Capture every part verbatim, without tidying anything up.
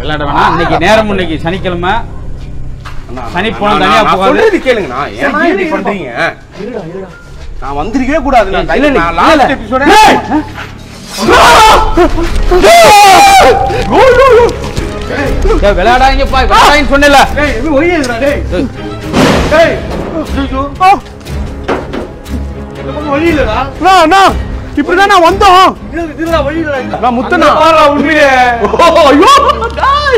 விளையாட வேணாம். இன்னைக்கு நேரம் இன்னைக்கு சனிக்கிழமை. சனி போன தனியா போகாது. கேளுங்கண்ணா, ஏன் இப்படி பண்றீங்க? நான் வந்திருக்கவே கூடாது. நான் லாஸ்ட் எபிசோட விளையாடாங்க பா, விளையாடாங்கன்னு சொன்னல. டேய் இது ஒய்யேடா டேய். டேய் ஐயோ இது ஒய்யலடா. அண்ணா அண்ணா இப்படி தான் நான் வந்தோம். இது இதுடா ஒய்யலடா. நான் முத்தனா வாடா உண்மையே. ஐயோ டேய்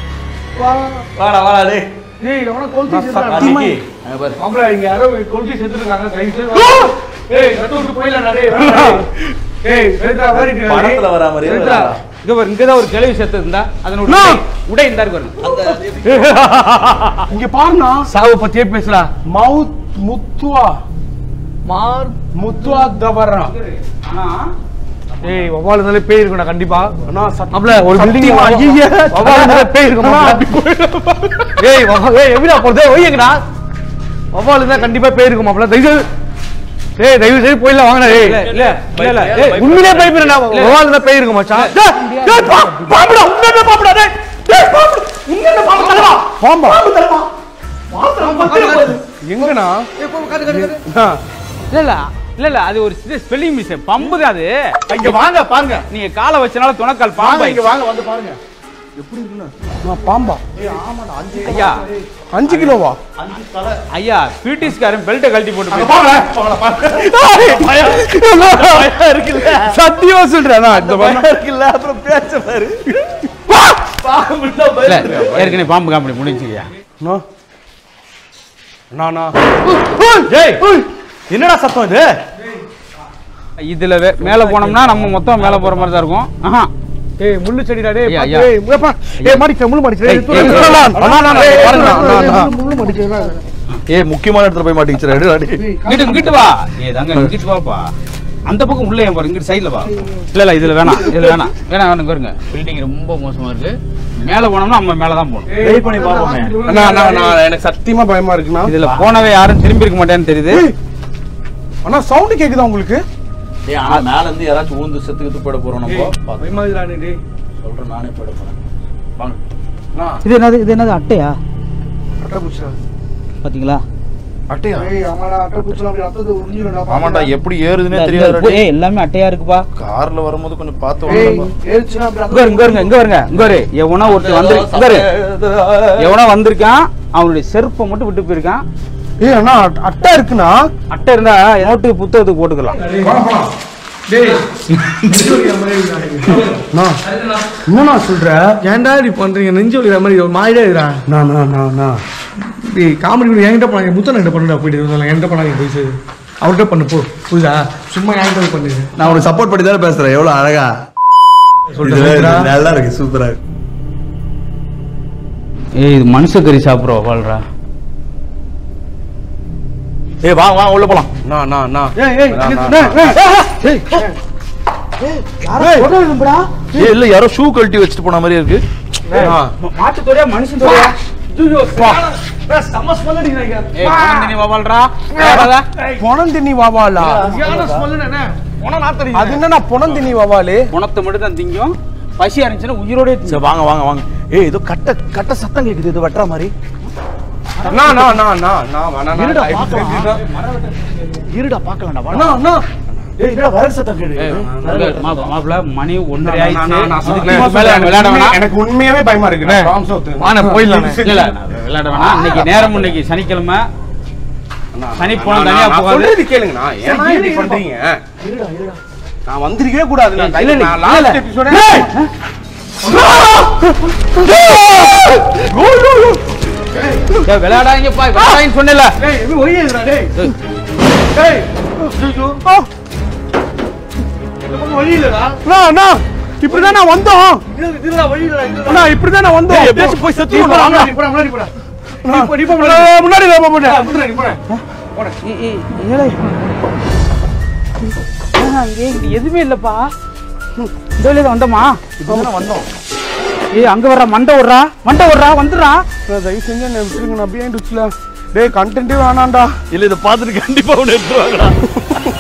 வாடா வாடா டேய். டேய் அவன கொல்தி சத்தியமா அங்க பாரு. மாப்ள இங்க யாரோ கொல்தி செத்துறாங்க. கைஸ் டேய் நட்டுக்கு போயிடலாம் டேய். டேய் வெல்டா வெரி குட். படத்துல வரா மாதிரி இங்க பாரு, இங்க தான் ஒரு கேள்வி செத்து இருந்தா அதனோட உடை இந்த இருக்கு பாருங்க. இங்க பாருண்ணா, சாவு பத்தியே பேசலாம். மவுத் முத்துவா மார் முத்துவா தவறா. ஆனா ஏய் வவாலுனால பேய் இருக்குடா கண்டிப்பா. அண்ணா அப்பல ஒரு பில்டிங் ஐயா வவாலுனால பேய் இருக்குமா? ஏய் வவா ஏய் எவிடா போறதே ஓய்யங்கடா. வவாலுனால கண்டிப்பா பேய் இருக்குமா? அப்பல தயவு ஏய் தயவு செய்து போயில வாங்கடா. ஏய் இல்ல இல்ல இல்ல ஏய் உண்மையிலே பேய் பேரடா. வவாலுனால பேய் இருக்கு மச்சான். டேய் பாம்புடா, உண்மையிலே பாம்புடா. டேய் டேய் பாம்பு, உண்மையிலே பாம்பு தரவா. பாம்பா பாம்பு தரவா. பாம்பு எங்கனா? ஏய் போ காது காது. இல்ல இல்ல இல்ல இல்ல அது ஒரு ஸ்பெல்லிங் மிஸ்டேக். பம்பு தான் அது. இங்க வாங்க பாருங்க. நீங்க காலை வச்சனால துணக்கால் பாம்பு. இங்க வாங்க வந்து பாருங்க. எப்படி இருக்குன்னா? நான் பாம்பா. ஏய் ஆமாடா அஞ்சு ஐயா அஞ்சு கிலோவா? அஞ்சு தலை. ஐயா பிரிட்டிஷ்காரன் பெல்ட்டை கழட்டி போட்டு போய் பாருங்க பாருங்க பாருங்க. பயம் இருக்குல்ல. சத்தியமா சொல்றேன் நான். இந்த பயம் இருக்குல்ல அப்புறம் பேச்ச பாரு. பாம்புடா இல்ல பயம். ஏற்கனவே பாம்பு காமெடி முடிஞ்சுக்கியா. நோ நானா. டேய் என்னடா சத்தம் இது? இதுல வே- மேல போனோம்னா நம்ம மொத்தம் மேல போற மாதிரி தான் இருக்கும். ஆஹா ஏய் முள்ளு செடிடா. டேய் ஐயா, பாத்து. ஐயா. ஏய் ஏப்பா ஏய் மாடிச்ச முள்ளு மாடிச்ச. ஏய், ஏய் ஏய், தூரா ஏய், அண்ணா அண்ணா பாருங்க அண்ணா முள்ளு முள்ளு மாடிச்ச. ஏய் முக்கியமான இடத்துல போய் மாட்டிக்கிச்சற அடி. இங்கிட்டு இங்கிட்டு வா. ஏ தங்க இங்கிட்டு வாப்பா. அந்த பக்கம் உள்ள ஏன் பாரு, இங்கிட்டு சைடுல வா. இல்ல இல்ல இதுல வேணாம், இதுல வேணாம் வேணாம் வேணாம் பாருங்க. பில்டிங் ரொம்ப மோசமா இருக்கு. மேல போனோம்னா நம்ம மேல தான் போகணும். வெயிட் பண்ணி பாப்போமே. அண்ணா அண்ணா நான் எனக்கு சத்தியமா பயமா இருக்குண்ணா. இதுல போனவே யாரும் திரும்பி இருக்க மாட்டேன்னு தெரியுது. அண்ணா சவுண்ட் கேக்குதா உங்களுக்கு? டேய் ஆனா மேல இருந்து யாராச்சும் ஊந்து செத்துக்கிட்டு போட போறோம் நம்ம. பயமா இருக்குடா டேய். சொல்றேன் நானே போட போறேன். வாங்க. அண்ணா இது என்னது இது என்னது அட்டையா அட்டை குச்சா. பாத்தீங்களா? அட்டையா? ஏய் ஆமாடா அட்டை குச்சலாம் அப்படி ரத்தத்தை உறிஞ்சிரடா. ஆமாடா எப்படி ஏறுதுனே இந்த- தெரியாதுடா. இந்த- ஏய் எல்லாமே அட்டையா இருக்குப்பா. கார்ல வரும்போது கொஞ்சம் பார்த்து ஏய் வாங்கப்பா. ஏறுச்சுனா அப்படி இங்க வருங்க, இங்க வருங்க, இங்க வருங்க, இங்க வரு. எவனோ ஒருத்தர் வந்து இங்க வரு. எவனோ வந்திருக்கான், அவனுடைய செருப்பை மட்டும் விட்டு போயிருக்கான். ஏய் அண்ணா அட்டை இருக்குண்ணா. அட்டை இருந்தா நோட்டு புத்தகத்துக்கு போட்டுக்கலாம். டேய் அண்ணா என்னண்ணா சொல்ற? ஏன்டா இப்படி பண்றீங்க? நெஞ்சு வலிக்கிற மாதிரி ஒரு மாதிரியா இருக்கா? நான் நான் நான் நான் டேய் காமெடி பண்ணி என்கிட்ட பண்ணாங்க. முத்தன் என்கிட்ட பண்ணுடா போயிட்டு என்கிட்ட பண்ணாங்க போய் சரி அவர்கிட்ட பண்ணு போ. புரியுதா? சும்மா என்கிட்ட பண்ணுங்க. நான் உனக்கு சப்போர்ட் பண்ணி தானே பேசுறேன். எவ்வளவு அழகா சொல்றேன். நல்லா இருக்கு, சூப்பரா இருக்கு. ஏய் இது மனுஷ கறி சாப்பிடுறோம் வாழ்றா. ஏய் வா வா உள்ள போலாம். நான் நான் நான் ஏய் ஏய் நான், நான், டேய், நான். ஏய் யாரோ சொல்றீங்கடா? ஏய் இல்ல யாரோ ஷூ கழட்டி வச்சிட்டு போன மாதிரி இருக்கு. மாட்டு தோடையா மனுஷன் தோடையா? சம ஸ்மெல் அடிக்குறாங்க. ஏய் குழந்தை வா வாழ்றா. ஏறாதா? பொணந்தினி வாவாலா? சரியான ஸ்மெல் என்ன? போனா நாத்தடி. அது என்னன்னா பொணந்தினி வாவாலே? குணத்தை மட்டும் தான் திங்கும். பசி அரைச்சுன்னா உயிரோடே திங்கும். சரி வாங்க வாங்க வாங்க. ஏய் ஏதோ கட்ட கட்ட சத்தம் கேக்குது. இது வெட்டற மாதிரி. நான் நான் நான் நான் நான் வேணா இருடா நான் பாக்கலாம். இருடா பாக்கலாம்டா. அண்ணா அண்ணா ஏய் என்னடா வர சத்தம் கேக்குது? மாப்ள மாப்ள மணி ஒன்றரை நான் ஆயிடுச்சு. நான் நான் இதுக்கு சொல்றேன். மேல விளையாட வேணாம். எனக்கு உண்மையாவே பயமா இருக்கு. நான் ப்ராமிஸ் ஒத்து. வாங்க போயிடலாம். இல்ல இல்ல விளையாட வேணாம். இன்னைக்கு நேரம் இன்னைக்கு சனிக்கிழமை. சனி போன தனியா போகாது. சொல்றது கேளுங்கண்ணா. ஏன் இப்படி பண்றீங்க? இருடா இருடா. நான் வந்திருக்கவே கூடாது. நான் இல்ல, இல்ல, நான் இல்ல, லாஸ்ட் இல்ல. எபிசோட ஏய் விளையாடாங்க பா, விளையாடாங்கன்னு சொன்னல. டேய் இது ஒய்யேடா டேய். டேய் ஐயோ இது ஒய்யலடா. அண்ணா அண்ணா இப்படி தான் நான் வந்தோம். இது இதுடா வழிடா இது. அண்ணா இப்படி தான் நான் வந்தோம். எப்படியாச்சும் போய் செத்து போடா, வாங்க. முன்னாடி போடா முன்னாடி போடா. இப்போ இப்போ முன்னாடி முன்னாடி வா போடா. முன்னாடி போடா. ஏய் ஏய் ஏலே. ஆ இங்க இங்க எதுமே இல்லப்பா. இந்த வழியா தான் வந்தோமா? இதுதான் வந்தோம். ஏய் அங்க வர்ற மண்டை ஓடுறா. மண்டை ஓடுறா வந்துறா. தயவு செஞ்சு என்ன விட்டுருங்க. நான் பிஹைண்ட் வச்சுல. டேய் கண்டென்ட்டே வேணாம்டா. இல்ல இத பாத்துட்டு கண்டிப்பா உன்னை எடுத்துவாங்கடா.